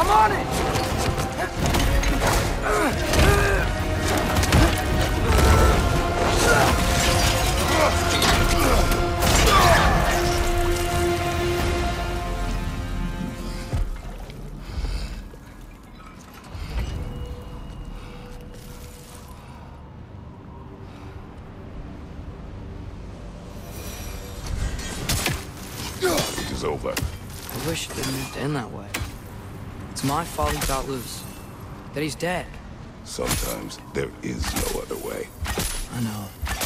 I'm on it! It is over. I wish it didn't have to end that way. It's my fault he got loose. That he's dead. Sometimes there is no other way. I know.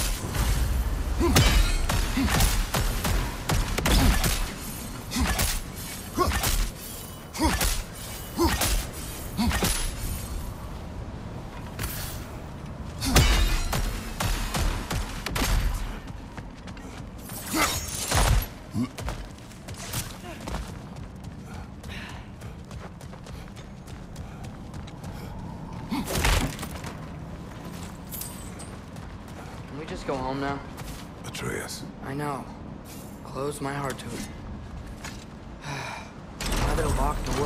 Can we just go home now? Atreus. I know. Close my heart to it. Now that a locked door.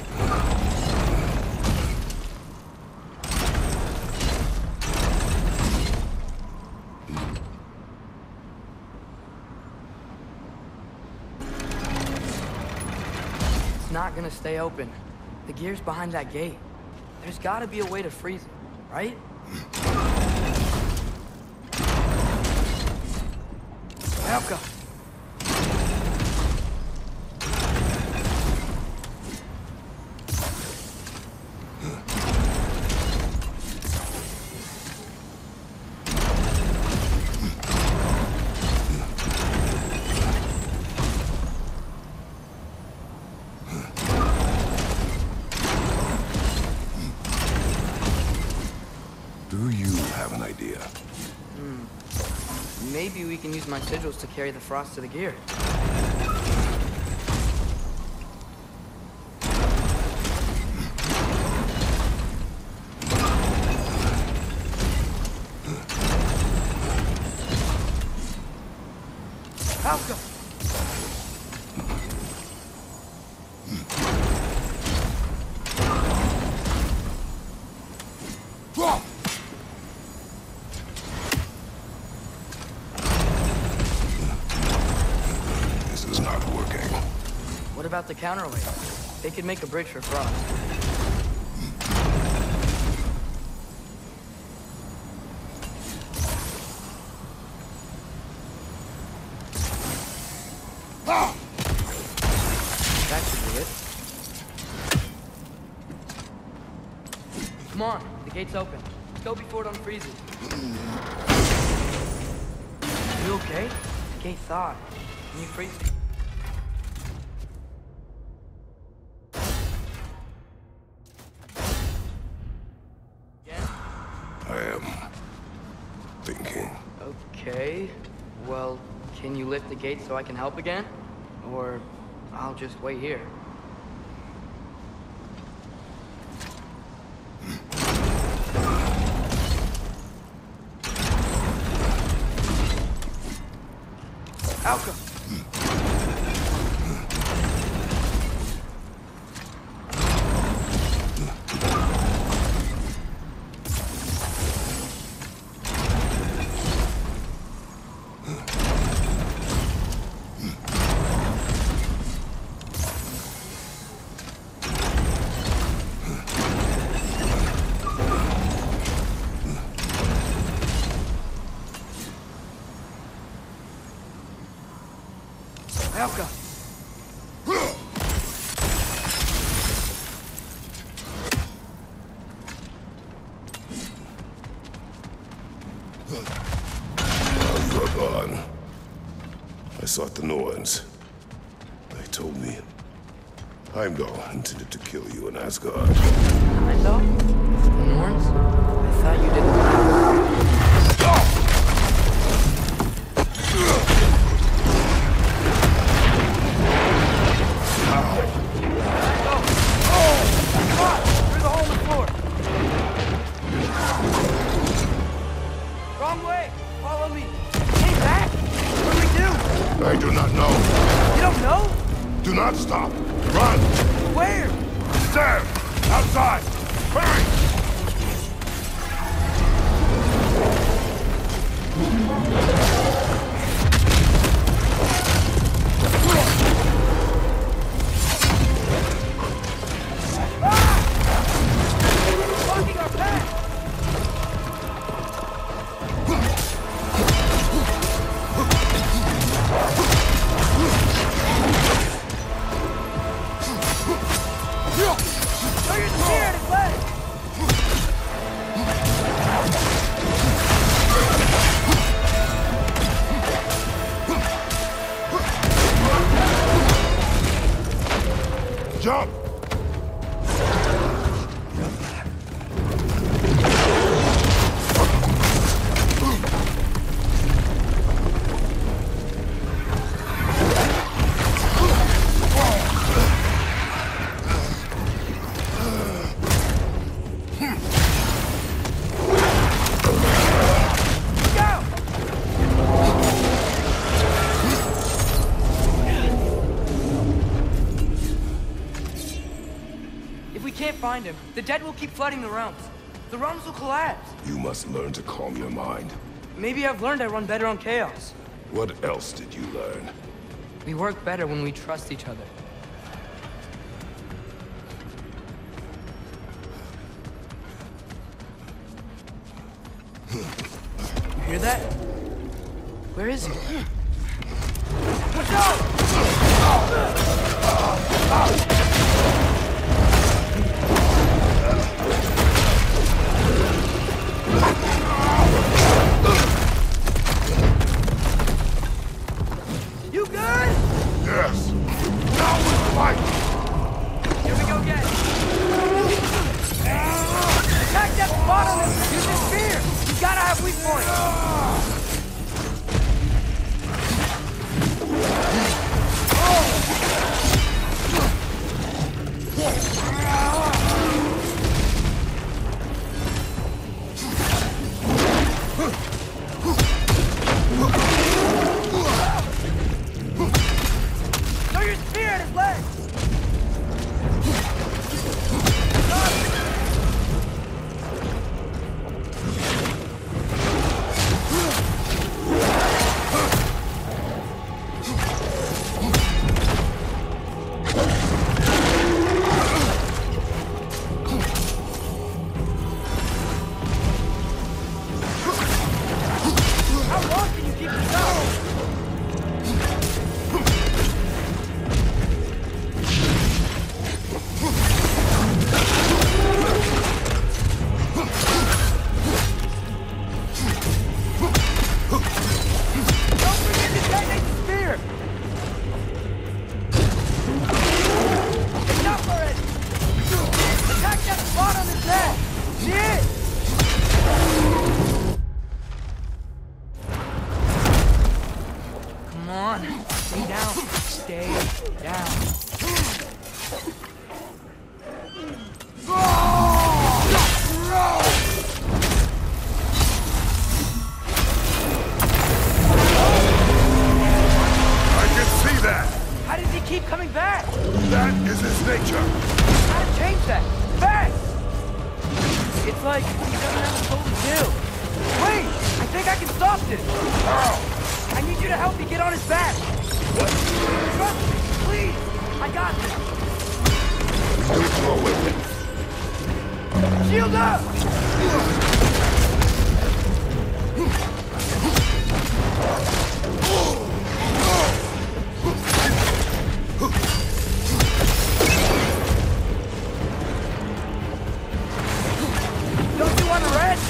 It's not gonna stay open. The gear's behind that gate. There's gotta be a way to freeze it, right? Helka! Do you have an idea? Maybe we can use my sigils to carry the frost to the gear. Helka! What about the counterweight? They could make a bridge for Frost. That should be it. Come on, the gate's open. Let's go before it unfreezes. You okay? The gate thawed. Can you freeze? Okay, well, can you lift the gate so I can help again? Or I'll just wait here. Helka! Helka! You are gone. I sought the Norns. They told me Heimdall intended to kill you in Asgard. Heimdall? The Norns? I thought you didn't. I do not know. You don't know? Do not stop. Run! Where? there! Outside! Hurry! Blocking our path! Throw your spear at his leg! Jump! If we can't find him, the dead will keep flooding the realms. The realms will collapse. You must learn to calm your mind. Maybe I've learned I run better on chaos. What else did you learn? We work better when we trust each other. You hear that? Where is he? Watch out! You good? Yes! Now we fight! Here we go again. Attack that spot on him! Use his spear! You gotta have weak points! Throw your spear at his leg! How long can you keep this up? Don't forget to detonate the spear! Enough already! Attack that spot on his head! See it? Come on, stay down. Stay down. I can see that! How does he keep coming back? That is his nature! How to change that? Fast! It's like he doesn't have a soul to kill. Wait! I think I can stop this! How? I need you to help me get on his back! Trust me, please! I got this! Do it your way then. Shield up! Don't you want to rest?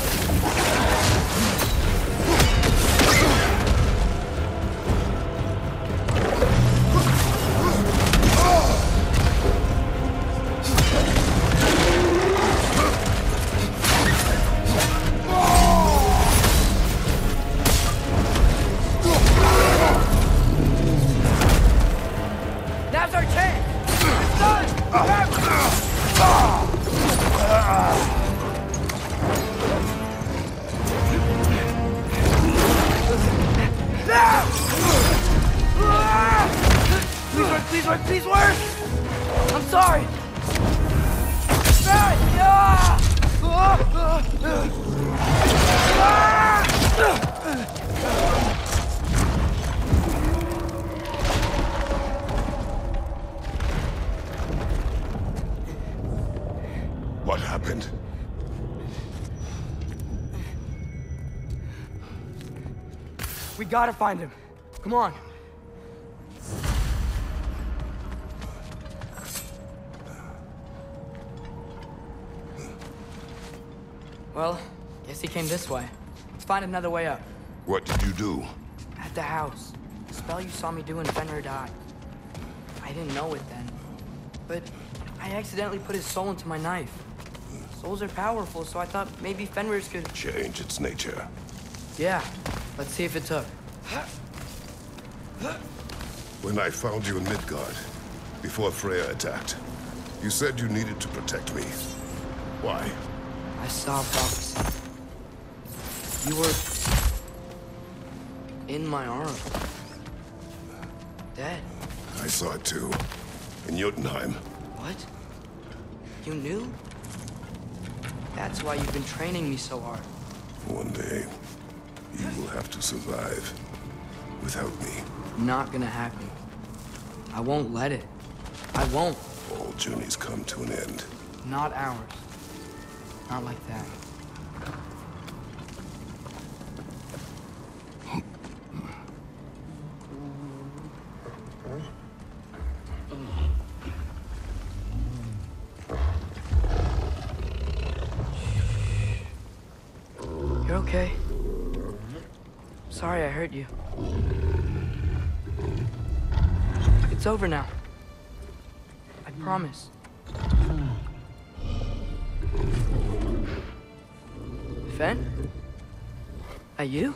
Now's our chance! It's done! Please work, please work, please work! I'm sorry! What happened? We gotta find him. Come on. Well, guess he came this way. Let's find another way up. What did you do? At the house. The spell you saw me do when Fenrir died. I didn't know it then. But I accidentally put his soul into my knife. Souls are powerful, so I thought maybe Fenrir's could... Change its nature. Yeah. Let's see if it took. When I found you in Midgard, before Freya attacked, you said you needed to protect me. Why? I saw prophecy. You were... in my arms. Dead. I saw it too. In Jotunheim. What? You knew? That's why you've been training me so hard. One day, you will have to survive without me. Not gonna happen. I won't let it. I won't. All journeys come to an end. Not ours. Not like that. You're okay. Sorry I hurt you. It's over now. I promise. Fen? Are you?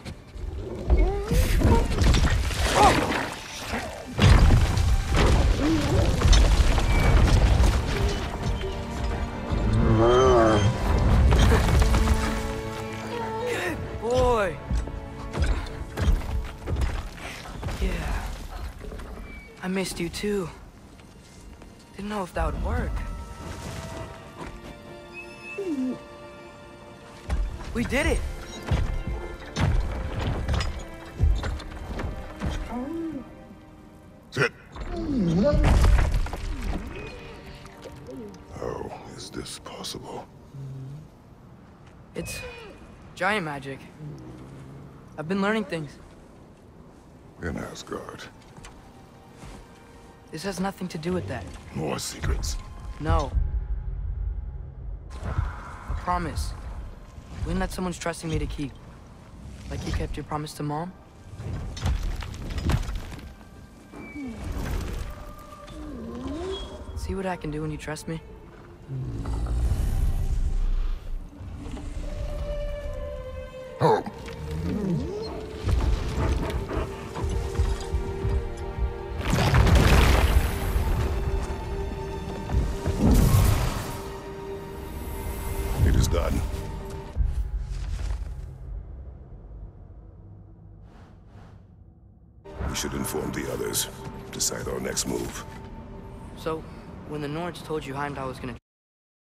Good boy. Yeah. I missed you too. Didn't know if that would work. We did it! Sit. How is this possible? It's giant magic. I've been learning things. In Asgard. This has nothing to do with that. More secrets. No. I promise. Wouldn't let someone's trusting me to keep. Like you kept your promise to Mom? See what I can do when you trust me? Oh. It is done. We should inform the others. Decide our next move. So, when the Nords told you Heimdall was gonna